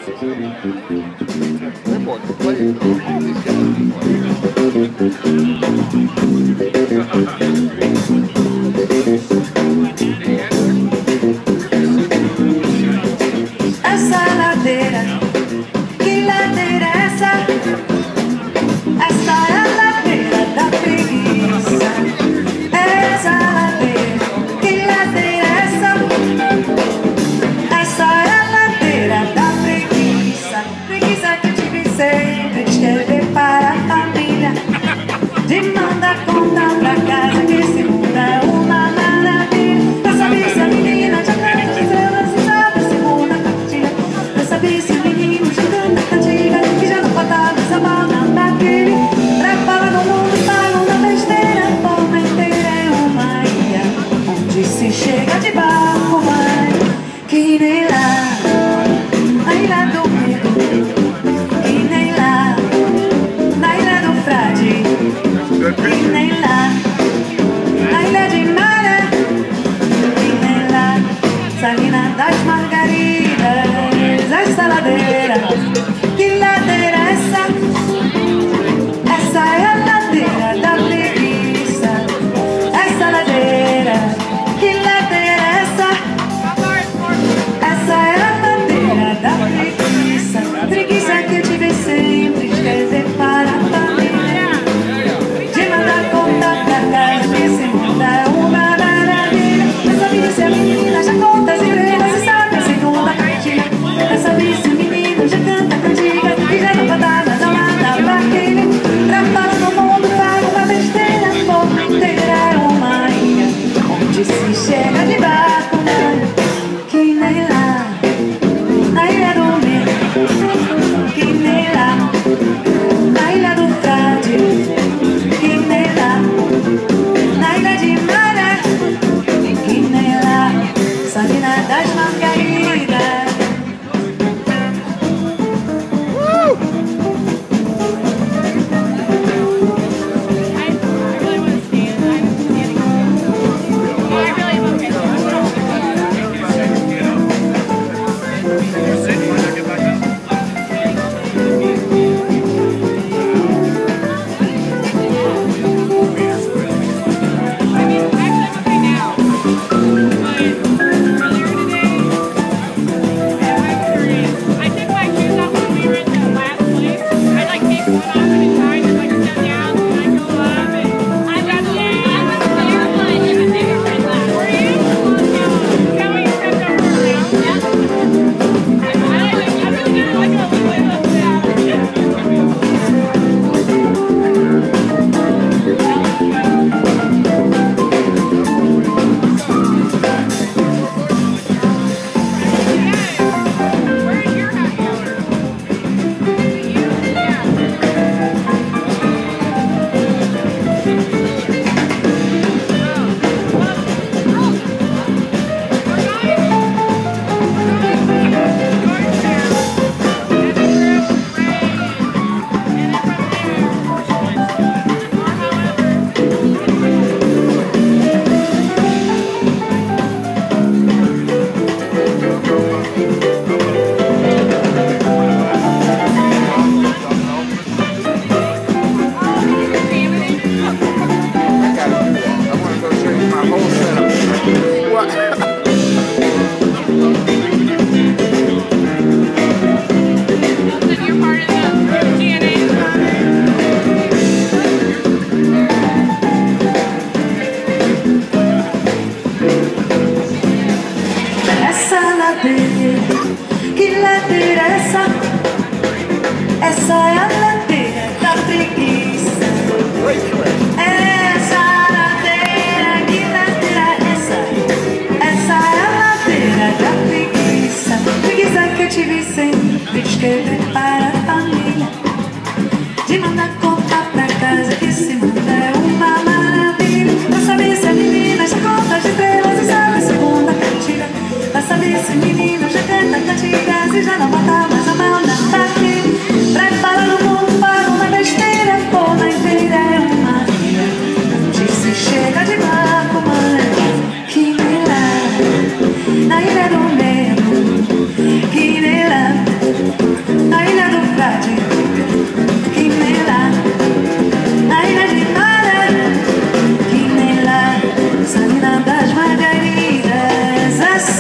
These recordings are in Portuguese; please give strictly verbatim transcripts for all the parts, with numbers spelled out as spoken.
No importa, pode. Essa ladeira, que ladeira é essa? Essa é a ladeira da preguiça. Essa ladeira, que ladeira é essa? Essa é a ladeira da preguiça. Preguiça que eu tive sempre de escrever para a família, de mandar conta pra casa, que esse mundo é uma maravilha. Eu sabia se a menina já canta estrelas e sabe a segunda partida. Eu sabia se o menino já canta cantiga, que já não faltava essa bala daquele. Prepara no mundo, falam da besteira. A forma inteira é uma ilha, onde se chega de barco, mas que nem lá, a ilha do medo, que nem lá, na ilha do frade, que nem lá, na ilha de Maré, que nem lá, Salina das Margaridas. Essa ladeira, que ladeira é essa? Essa é a ladeira da preguiça. Essa ladeira, que ladeira é essa? Essa é a ladeira da preguiça. Preguiça que eu tive sempre de escrever para a família, de mandar contar pra casa, que esse mundo é uma maravilha. Eu sabia se a menina já conta as estrelas e sabe a segunda partida. Eu sabia se o menino já canta cantiga, e já não faltava mais nada pra aquele. Trabalha no mundo, paga uma besteira. A forma inteira é uma ilha, onde se chega de barco, que nem lá, na ilha do medo, que nem lá, na ilha do frade, que nem lá, na ilha de Maré, que nem lá, Salina das Margaridas. Que ladeira é essa? Essa é a ladeira da preguiça. Essa ladeira, que ladeira é essa? Essa é a ladeira da preguiça. Preguiça que eu tive sempre de escrever para a família, de mandar contar pra casa, que esse mundo é uma maravilha. Pra saber se a menina já conta as estrelas e sabe a segunda cantiga. Pra saber se o menino já canta cantigas e já não bota mais a mão na parte. Prepara no mundo para uma besteira, a forma inteira é uma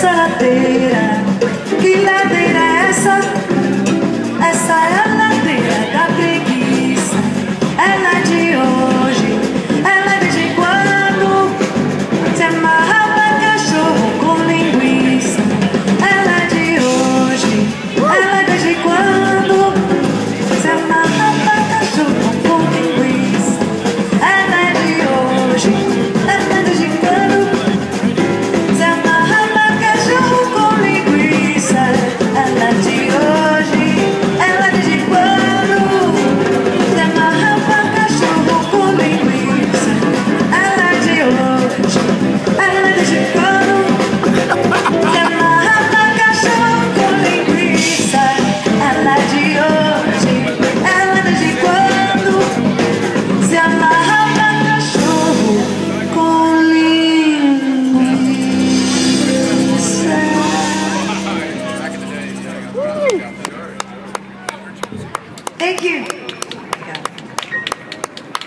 essa ladeira. Que ladeira é essa? Essa é a ladeira da preguiça. Ela é de hoje, ela é desde quando se amarrava cachorro com linguiça. Ela é de hoje, ela é desde quando se amarrava cachorro com linguiça. Ela é de hoje, ela é desde quando se amarrava cachorro com linguiça. Ela é de hoje, ela é desde quando se amarrava cachorro com linguiça. Ela é de hoje, ela é desde quando se amarrava cachorro com linguiça. Ela é de hoje, ela é desde quando se amarrava cachorro com linguiça. Thank you.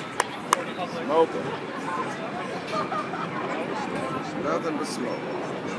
Smoking. Nothing but smoke.